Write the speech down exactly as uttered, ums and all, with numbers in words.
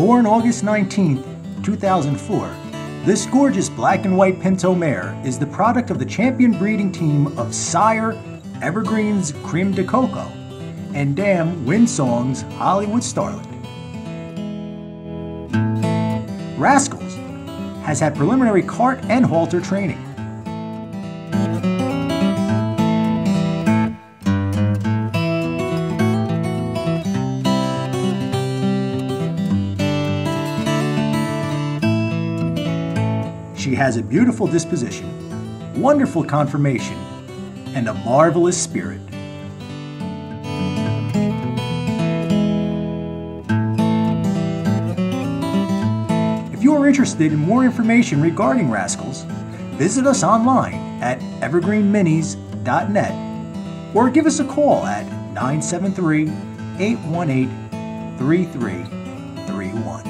Born August nineteenth, two thousand four, this gorgeous black and white Pinto mare is the product of the champion breeding team of Sire Evergreen's Creme de Coco and Dam Windsong's Hollywood Starlet. Rascals has had preliminary cart and halter training. She has a beautiful disposition, wonderful conformation, and a marvelous spirit. If you are interested in more information regarding Rascals, visit us online at evergreen minis dot net or give us a call at nine seven three, eight one eight, three three three one.